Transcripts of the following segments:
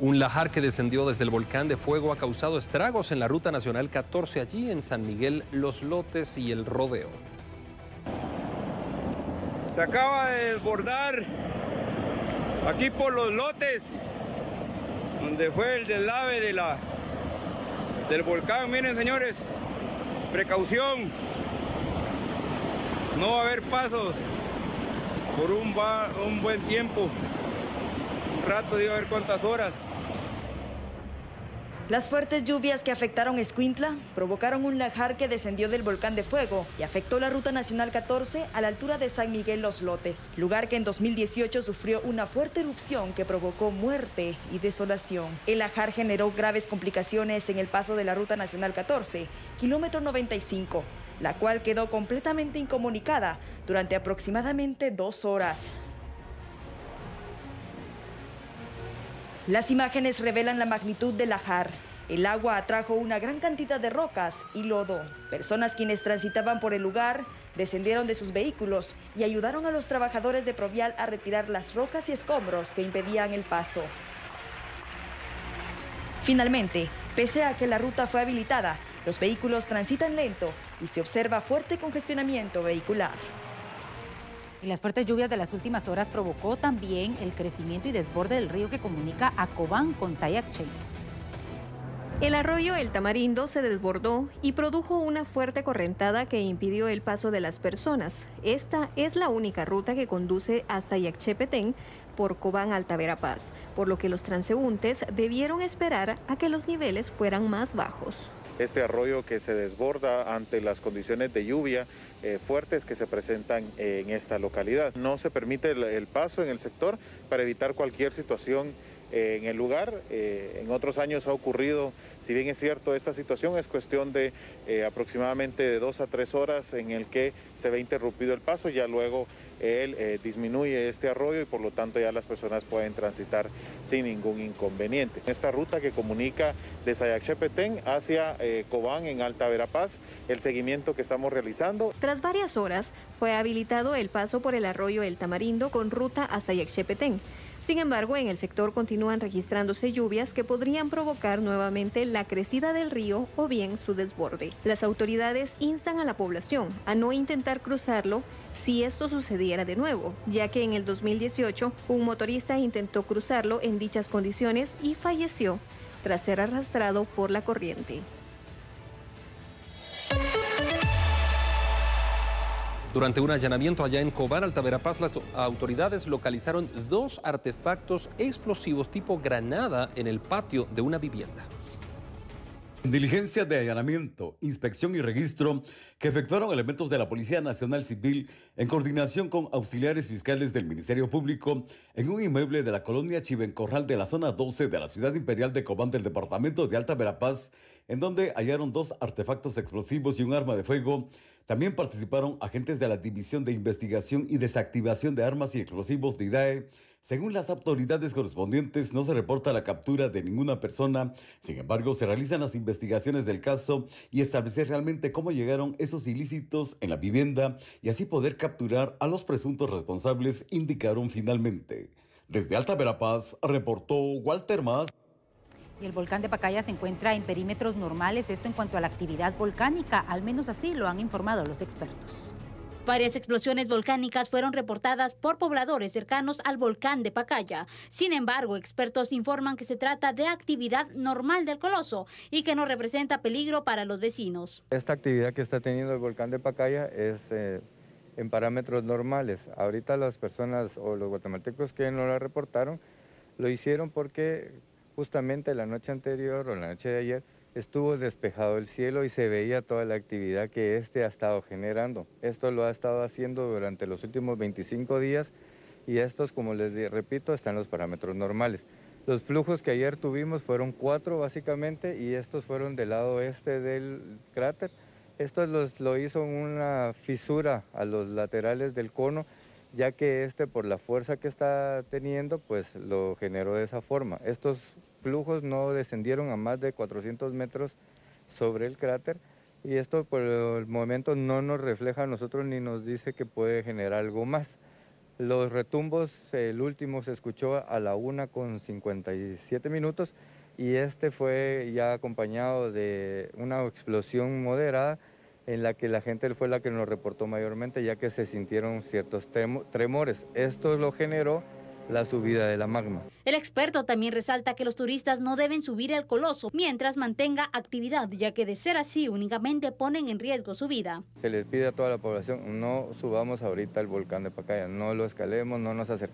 Un lajar que descendió desde el volcán de fuego ha causado estragos en la ruta nacional 14 allí en San Miguel, Los Lotes y El Rodeo. Se acaba de desbordar aquí por Los Lotes, donde fue el deslave del volcán. Miren, señores, precaución, no va a haber paso por un buen tiempo, un rato, digo, a ver cuántas horas. Las fuertes lluvias que afectaron Escuintla provocaron un lajar que descendió del volcán de fuego y afectó la ruta nacional 14 a la altura de San Miguel Los Lotes, lugar que en 2018 sufrió una fuerte erupción que provocó muerte y desolación. El lajar generó graves complicaciones en el paso de la ruta nacional 14, kilómetro 95, la cual quedó completamente incomunicada durante aproximadamente 2 horas. Las imágenes revelan la magnitud del lajar. El agua atrajo una gran cantidad de rocas y lodo. Personas quienes transitaban por el lugar descendieron de sus vehículos y ayudaron a los trabajadores de Provial a retirar las rocas y escombros que impedían el paso. Finalmente, pese a que la ruta fue habilitada, los vehículos transitan lento y se observa fuerte congestionamiento vehicular. Y las fuertes lluvias de las últimas horas provocó también el crecimiento y desborde del río que comunica a Cobán con Sayacche. El arroyo El Tamarindo se desbordó y produjo una fuerte correntada que impidió el paso de las personas. Esta es la única ruta que conduce a Sayacche-Petén por Cobán Alta Verapaz, por lo que los transeúntes debieron esperar a que los niveles fueran más bajos. Este arroyo que se desborda ante las condiciones de lluvia fuertes que se presentan en esta localidad. No se permite el paso en el sector para evitar cualquier situación en el lugar. En otros años ha ocurrido, si bien es cierto, esta situación es cuestión de aproximadamente de 2 a 3 horas en el que se ve interrumpido el paso, ya luego él disminuye este arroyo y por lo tanto ya las personas pueden transitar sin ningún inconveniente. Esta ruta que comunica de Sayacche-Petén hacia Cobán en Alta Verapaz, el seguimiento que estamos realizando. Tras varias horas fue habilitado el paso por el arroyo El Tamarindo con ruta a Sayacche-Petén. Sin embargo, en el sector continúan registrándose lluvias que podrían provocar nuevamente la crecida del río o bien su desborde. Las autoridades instan a la población a no intentar cruzarlo si esto sucediera de nuevo, ya que en el 2018 un motorista intentó cruzarlo en dichas condiciones y falleció tras ser arrastrado por la corriente. Durante un allanamiento allá en Cobán, Alta Verapaz, las autoridades localizaron 2 artefactos explosivos tipo granada en el patio de una vivienda. Diligencias de allanamiento, inspección y registro que efectuaron elementos de la Policía Nacional Civil en coordinación con auxiliares fiscales del Ministerio Público en un inmueble de la colonia Chivencorral de la zona 12 de la ciudad imperial de Cobán del departamento de Alta Verapaz, en donde hallaron 2 artefactos explosivos y un arma de fuego. También participaron agentes de la División de Investigación y Desactivación de Armas y Explosivos de IDAE. Según las autoridades correspondientes, no se reporta la captura de ninguna persona. Sin embargo, se realizan las investigaciones del caso y establecer realmente cómo llegaron esos ilícitos en la vivienda y así poder capturar a los presuntos responsables, indicaron finalmente. Desde Alta Verapaz, reportó Walter Mas. Y el volcán de Pacaya se encuentra en perímetros normales, esto en cuanto a la actividad volcánica, al menos así lo han informado los expertos. Varias explosiones volcánicas fueron reportadas por pobladores cercanos al volcán de Pacaya. Sin embargo, expertos informan que se trata de actividad normal del coloso y que no representa peligro para los vecinos. Esta actividad que está teniendo el volcán de Pacaya es en parámetros normales. Ahorita las personas o los guatemaltecos que no la reportaron lo hicieron porque justamente la noche anterior o la noche de ayer estuvo despejado el cielo y se veía toda la actividad que ha estado generando. Esto lo ha estado haciendo durante los últimos 25 días y estos, como les repito, están en los parámetros normales. Los flujos que ayer tuvimos fueron 4 básicamente y estos fueron del lado este del cráter. Esto lo hizo una fisura a los laterales del cono, ya que por la fuerza que está teniendo, pues lo generó de esa forma. Estos flujos no descendieron a más de 400 metros sobre el cráter y esto por el momento no nos refleja a nosotros ni nos dice que puede generar algo más. Los retumbos, el último se escuchó a la 1:57 y este fue ya acompañado de una explosión moderada en la que la gente fue la que nos reportó mayormente, ya que se sintieron ciertos tremores. Esto lo generó la subida de la magma. El experto también resalta que los turistas no deben subir al coloso mientras mantenga actividad, ya que de ser así únicamente ponen en riesgo su vida. Se les pide a toda la población, no subamos ahorita al volcán de Pacaya, no lo escalemos, no nos acerquemos.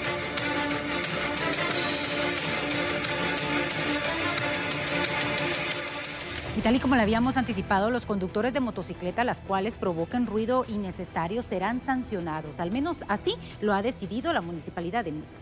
Y tal y como le habíamos anticipado, los conductores de motocicleta las cuales provoquen ruido innecesario serán sancionados. Al menos así lo ha decidido la Municipalidad de Misco.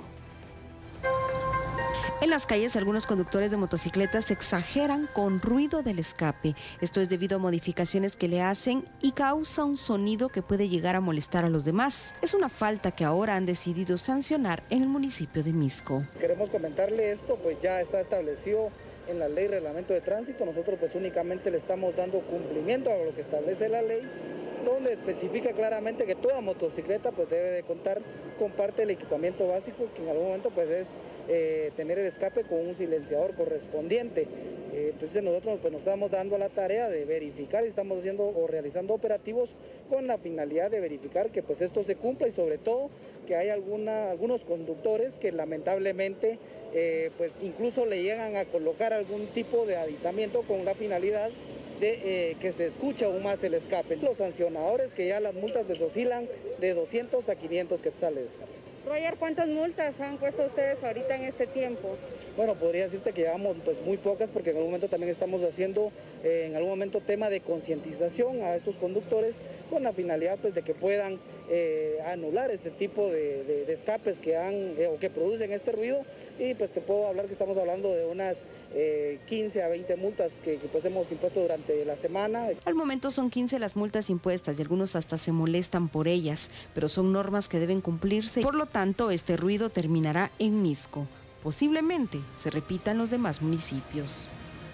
En las calles, algunos conductores de motocicletas exageran con ruido del escape. Esto es debido a modificaciones que le hacen y causa un sonido que puede llegar a molestar a los demás. Es una falta que ahora han decidido sancionar en el municipio de Misco. Queremos comentarle esto, pues ya está establecido en la ley reglamento de tránsito. Nosotros pues únicamente le estamos dando cumplimiento a lo que establece la ley, donde especifica claramente que toda motocicleta pues debe de contar con parte del equipamiento básico, que en algún momento pues es tener el escape con un silenciador correspondiente. Entonces nosotros pues nos estamos dando a la tarea de verificar y estamos haciendo o realizando operativos con la finalidad de verificar que pues esto se cumpla y sobre todo que hay algunos conductores que lamentablemente pues incluso le llegan a colocar algún tipo de aditamiento con la finalidad de que se escucha aún más el escape. Los sancionadores, que ya las multas pues oscilan de 200 a 500 quetzales de escape. Roger, ¿cuántas multas han puesto ustedes ahorita en este tiempo? Bueno, podría decirte que llevamos pues muy pocas, porque en algún momento también estamos haciendo en algún momento tema de concientización a estos conductores con la finalidad pues de que puedan anular este tipo de escapes que o que producen este ruido, y pues te puedo hablar que estamos hablando de unas 15 a 20 multas que pues hemos impuesto durante la semana. Al momento son 15 las multas impuestas y algunos hasta se molestan por ellas, pero son normas que deben cumplirse. Por lo tanto, este ruido terminará en Misco. Posiblemente se repita en los demás municipios.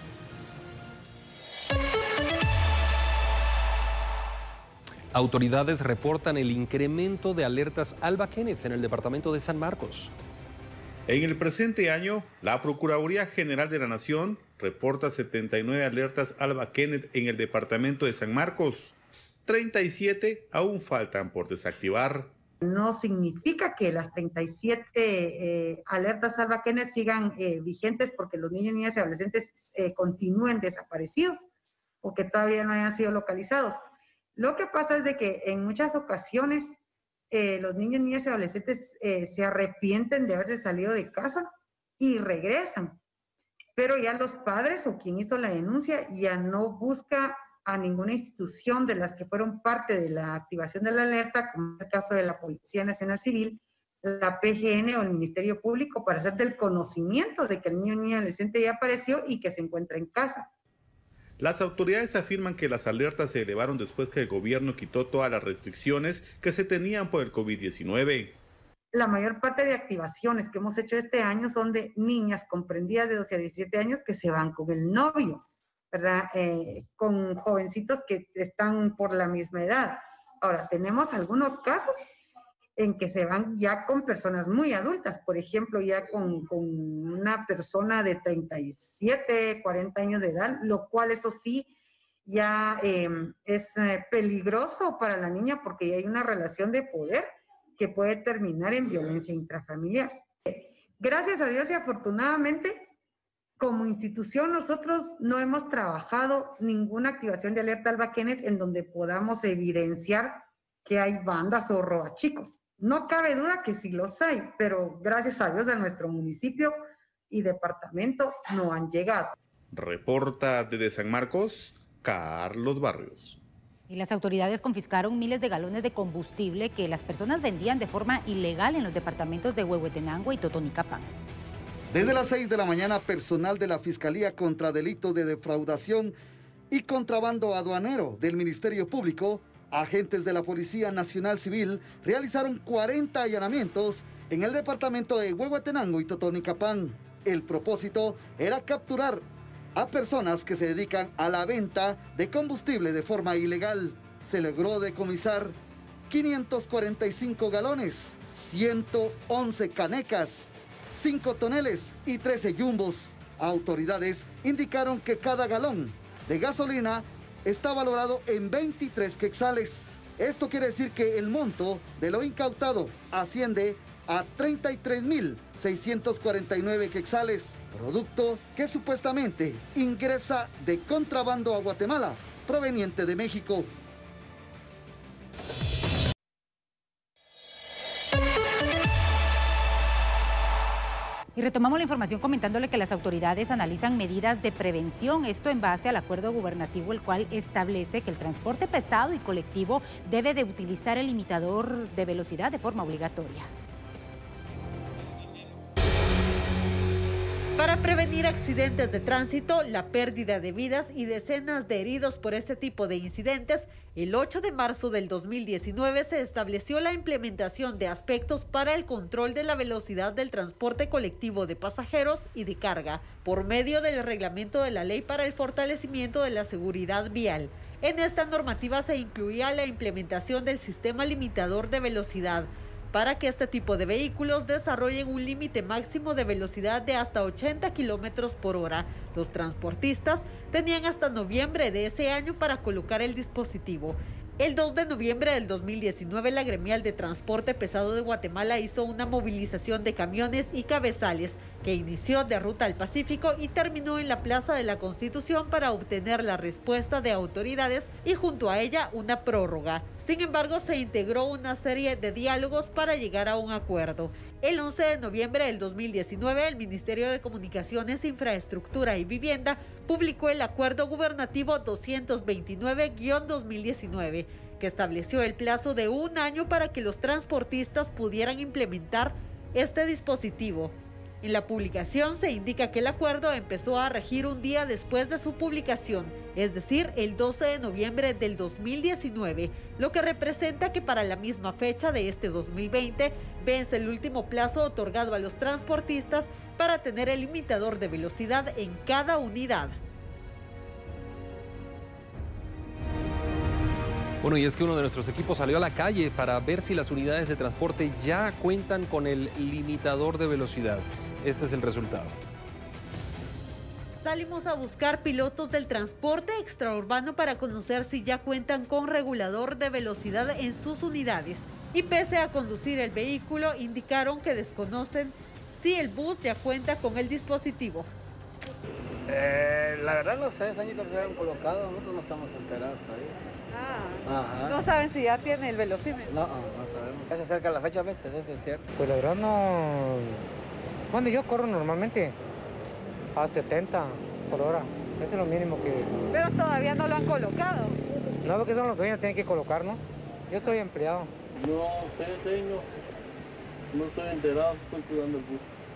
Autoridades reportan el incremento de alertas Alba Kenneth en el departamento de San Marcos. En el presente año, la Procuraduría General de la Nación reporta 79 alertas Alba Kenneth en el departamento de San Marcos. 37 aún faltan por desactivar. No significa que las 37 alertas Alba Kenneth sigan vigentes porque los niños, niñas y adolescentes continúen desaparecidos o que todavía no hayan sido localizados. Lo que pasa es de que en muchas ocasiones los niños, niñas y adolescentes se arrepienten de haberse salido de casa y regresan, pero ya los padres o quien hizo la denuncia ya no busca a ninguna institución de las que fueron parte de la activación de la alerta, como es el caso de la Policía Nacional Civil, la PGN o el Ministerio Público, para hacer del conocimiento de que el niño, niña, adolescente ya apareció y que se encuentra en casa. Las autoridades afirman que las alertas se elevaron después que el gobierno quitó todas las restricciones que se tenían por el COVID-19. La mayor parte de activaciones que hemos hecho este año son de niñas comprendidas de 12 a 17 años que se van con el novio, ¿verdad? Con jovencitos que están por la misma edad. Ahora, tenemos algunos casos en que se van ya con personas muy adultas, por ejemplo, ya con una persona de 37, 40 años de edad, lo cual eso sí ya es peligroso para la niña porque ya hay una relación de poder que puede terminar en violencia intrafamiliar. Gracias a Dios y afortunadamente, como institución nosotros no hemos trabajado ninguna activación de alerta Alba Kenneth en donde podamos evidenciar que hay bandas o robachicos. No cabe duda que sí los hay, pero gracias a Dios a nuestro municipio y departamento no han llegado. Reporta desde San Marcos, Carlos Barrios. Y las autoridades confiscaron miles de galones de combustible que las personas vendían de forma ilegal en los departamentos de Huehuetenango y Totonicapán. Desde las 6 de la mañana, personal de la Fiscalía contra Delitos de Defraudación y Contrabando Aduanero del Ministerio Público, agentes de la Policía Nacional Civil realizaron 40 allanamientos en el departamento de Huehuetenango y Totonicapán. El propósito era capturar a personas que se dedican a la venta de combustible de forma ilegal. Se logró decomisar 545 galones, 111 canecas, 5 toneles y 13 yumbos. Autoridades indicaron que cada galón de gasolina está valorado en 23 quetzales. Esto quiere decir que el monto de lo incautado asciende a 33.649 quetzales, producto que supuestamente ingresa de contrabando a Guatemala, proveniente de México. Y retomamos la información comentándole que las autoridades analizan medidas de prevención, esto en base al acuerdo gubernativo, el cual establece que el transporte pesado y colectivo debe de utilizar el limitador de velocidad de forma obligatoria. Para prevenir accidentes de tránsito, la pérdida de vidas y decenas de heridos por este tipo de incidentes, el 8 de marzo del 2019 se estableció la implementación de aspectos para el control de la velocidad del transporte colectivo de pasajeros y de carga, por medio del reglamento de la Ley para el Fortalecimiento de la Seguridad Vial. En esta normativa se incluía la implementación del sistema limitador de velocidad, para que este tipo de vehículos desarrollen un límite máximo de velocidad de hasta 80 kilómetros por hora. Los transportistas tenían hasta noviembre de ese año para colocar el dispositivo. El 2 de noviembre del 2019, la Gremial de Transporte Pesado de Guatemala hizo una movilización de camiones y cabezales que inició de Ruta al Pacífico y terminó en la Plaza de la Constitución para obtener la respuesta de autoridades y junto a ella una prórroga. Sin embargo, se integró una serie de diálogos para llegar a un acuerdo. El 11 de noviembre del 2019, el Ministerio de Comunicaciones, Infraestructura y Vivienda publicó el Acuerdo Gubernativo 229-2019, que estableció el plazo de 1 año para que los transportistas pudieran implementar este dispositivo. En la publicación se indica que el acuerdo empezó a regir un día después de su publicación, es decir, el 12 de noviembre del 2019, lo que representa que para la misma fecha de este 2020 vence el último plazo otorgado a los transportistas para tener el limitador de velocidad en cada unidad. Bueno, y es que uno de nuestros equipos salió a la calle para ver si las unidades de transporte ya cuentan con el limitador de velocidad. Este es el resultado. Salimos a buscar pilotos del transporte extraurbano para conocer si ya cuentan con regulador de velocidad en sus unidades. Y pese a conducir el vehículo, indicaron que desconocen si el bus ya cuenta con el dispositivo. La verdad no sé, ese añito que se habían colocado, nosotros no estamos enterados todavía. Ajá. ¿No saben si ya tiene el velocímetro? No sabemos. Ya se acerca la fecha a veces, eso es cierto. Pues la verdad no... Bueno, yo corro normalmente a 70 por hora, eso es lo mínimo que... Pero todavía no lo han colocado. No, porque son los dueños, tienen que colocar, ¿no? Yo estoy empleado. No sé, no estoy enterado, estoy cuidando el bus.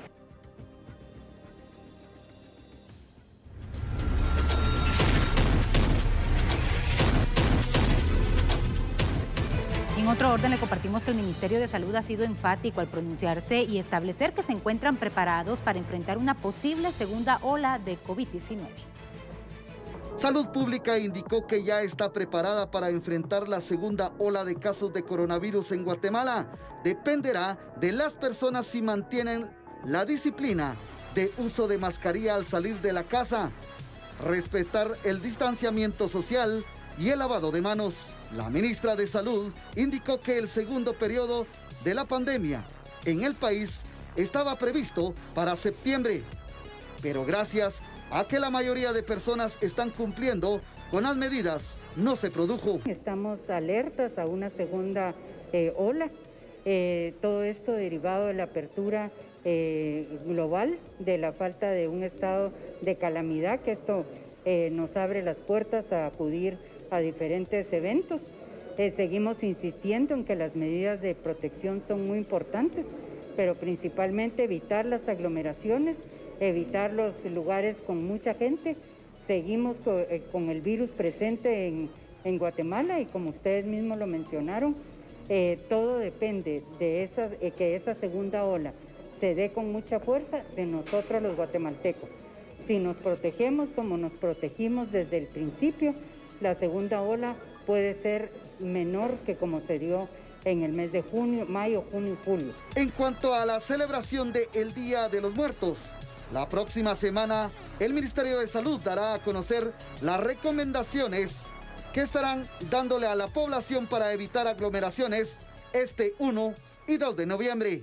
En otro orden, le compartimos que el Ministerio de Salud ha sido enfático al pronunciarse y establecer que se encuentran preparados para enfrentar una posible segunda ola de COVID-19. Salud Pública indicó que ya está preparada para enfrentar la segunda ola de casos de coronavirus en Guatemala. Dependerá de las personas si mantienen la disciplina de uso de mascarilla al salir de la casa, respetar el distanciamiento social y el lavado de manos. La ministra de Salud indicó que el segundo periodo de la pandemia en el país estaba previsto para septiembre, pero gracias a que la mayoría de personas están cumpliendo con las medidas, no se produjo. Estamos alertas a una segunda ola, todo esto derivado de la apertura global, de la falta de un estado de calamidad, que esto nos abre las puertas a acudir a diferentes eventos. Seguimos insistiendo en que las medidas de protección son muy importantes, pero principalmente evitar las aglomeraciones, evitar los lugares con mucha gente. Seguimos con el virus presente en Guatemala y como ustedes mismos lo mencionaron, todo depende de que esa segunda ola se dé con mucha fuerza de nosotros los guatemaltecos. Si nos protegemos como nos protegimos desde el principio, la segunda ola puede ser menor que como se dio en el mes de junio, mayo, junio y julio. En cuanto a la celebración del Día de los Muertos, la próxima semana el Ministerio de Salud dará a conocer las recomendaciones que estarán dándole a la población para evitar aglomeraciones este 1 y 2 de noviembre.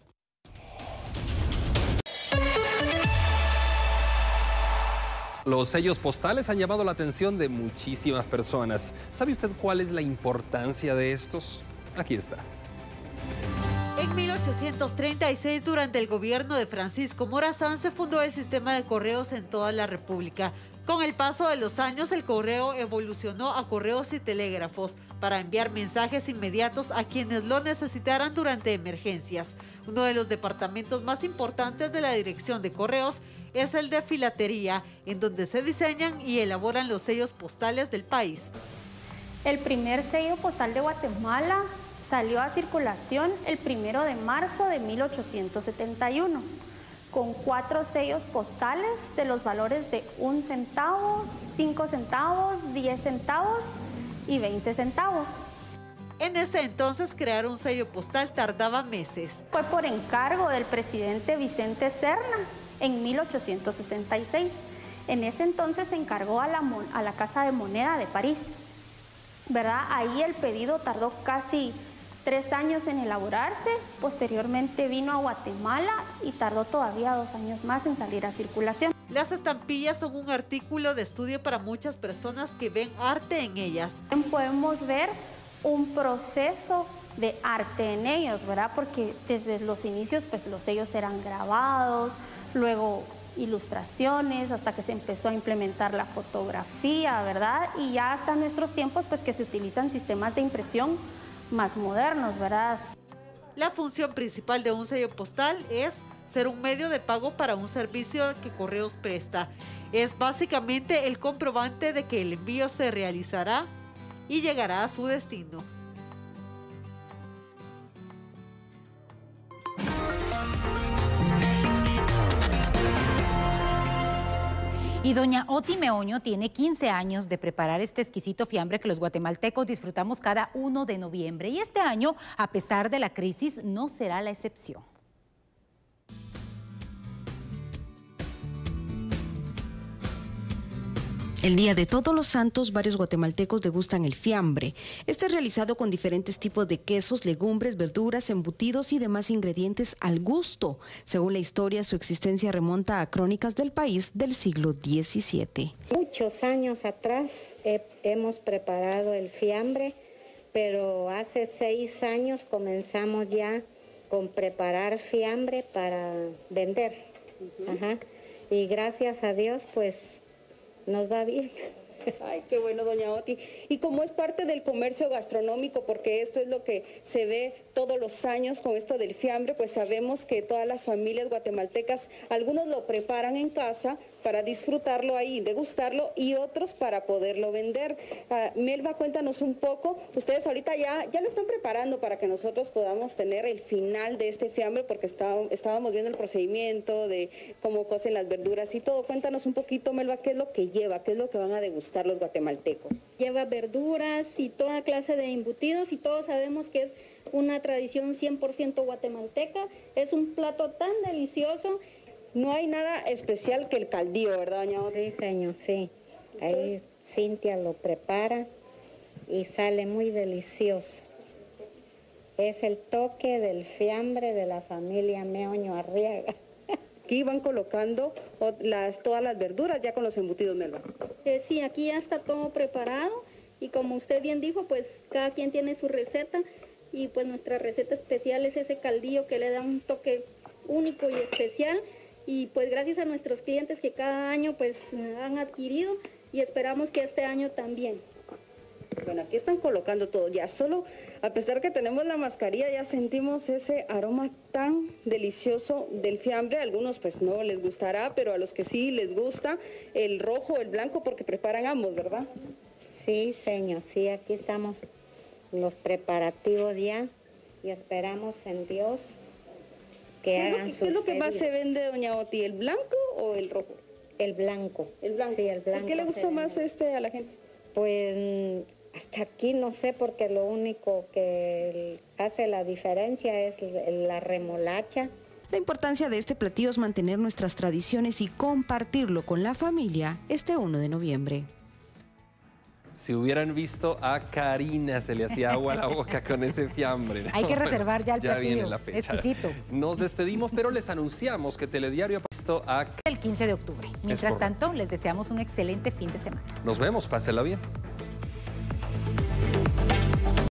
Los sellos postales han llamado la atención de muchísimas personas. ¿Sabe usted cuál es la importancia de estos? Aquí está. En 1836, durante el gobierno de Francisco Morazán, se fundó el sistema de correos en toda la República. Con el paso de los años, el correo evolucionó a correos y telégrafos para enviar mensajes inmediatos a quienes lo necesitaran durante emergencias. Uno de los departamentos más importantes de la Dirección de Correos es el de Filatería, en donde se diseñan y elaboran los sellos postales del país. El primer sello postal de Guatemala salió a circulación el 1 de marzo de 1871, con 4 sellos postales de los valores de 1 centavo, 5 centavos, 10 centavos y 20 centavos. En ese entonces crear un sello postal tardaba meses. Fue por encargo del presidente Vicente Serna en 1866. En ese entonces se encargó a la Casa de Moneda de París, ¿verdad? Ahí el pedido tardó casi 3 años en elaborarse, posteriormente vino a Guatemala y tardó todavía 2 años más en salir a circulación. Las estampillas son un artículo de estudio para muchas personas que ven arte en ellas. Podemos ver un proceso de arte en ellos, ¿verdad? Porque desde los inicios pues los sellos eran grabados, luego ilustraciones, hasta que se empezó a implementar la fotografía, ¿verdad? Y ya hasta nuestros tiempos pues que se utilizan sistemas de impresión más modernos, ¿verdad? La función principal de un sello postal es ser un medio de pago para un servicio que Correos presta. Es básicamente el comprobante de que el envío se realizará y llegará a su destino. Y doña Oti Meoño tiene 15 años de preparar este exquisito fiambre que los guatemaltecos disfrutamos cada 1 de noviembre. Y este año, a pesar de la crisis, no será la excepción. El día de Todos los Santos, varios guatemaltecos degustan el fiambre. Este es realizado con diferentes tipos de quesos, legumbres, verduras, embutidos y demás ingredientes al gusto. Según la historia, su existencia remonta a crónicas del país del siglo XVII. Muchos años atrás hemos preparado el fiambre, pero hace 6 años comenzamos ya con preparar fiambre para vender. Ajá. Y gracias a Dios, pues nos va bien. Ay, qué bueno, doña Oti. Y como es parte del comercio gastronómico, porque esto es lo que se ve todos los años con esto del fiambre, pues sabemos que todas las familias guatemaltecas, algunos lo preparan en casa para disfrutarlo ahí, degustarlo, y otros para poderlo vender. Melba, cuéntanos un poco, ustedes ahorita ya lo están preparando para que nosotros podamos tener el final de este fiambre, porque estábamos viendo el procedimiento de cómo cocen las verduras y todo. Cuéntanos un poquito, Melba, qué es lo que lleva, qué es lo que van a degustar los guatemaltecos. Lleva verduras y toda clase de embutidos, y todos sabemos que es una tradición 100% guatemalteca. Es un plato tan delicioso. No hay nada especial que el caldillo, ¿verdad, doña Oti? Sí, señor, sí. Ahí Cintia lo prepara y sale muy delicioso. Es el toque del fiambre de la familia Meoño Arriaga. Aquí van colocando todas las verduras ya con los embutidos, Melba. Sí, aquí ya está todo preparado, y como usted bien dijo, pues cada quien tiene su receta, y pues nuestra receta especial es ese caldillo que le da un toque único y especial, y pues gracias a nuestros clientes que cada año pues han adquirido, y esperamos que este año también. Bueno, aquí están colocando todo, ya solo, a pesar que tenemos la mascarilla, ya sentimos ese aroma tan delicioso del fiambre. A algunos pues no les gustará, pero a los que sí les gusta el rojo, el blanco, porque preparan ambos, ¿verdad? Sí, señor, sí, aquí estamos los preparativos ya, y esperamos en Dios que hagan sus ¿Qué es lo que más pedidos. se vende, doña Oti, el blanco o el rojo? El blanco. El blanco. Sí, el blanco. ¿Por qué le gusta más a la gente? Pues hasta aquí no sé, porque lo único que hace la diferencia es la remolacha. La importancia de este platillo es mantener nuestras tradiciones y compartirlo con la familia este 1 de noviembre. Si hubieran visto a Karina, se le hacía agua a la boca con ese fiambre. Hay que reservar ya el platillo. Ya viene la fecha. Exquisito. Nos despedimos, pero les anunciamos que Telediario ha visto a... El 15 de octubre. Mientras tanto, les deseamos un excelente fin de semana. Nos vemos, pásela bien.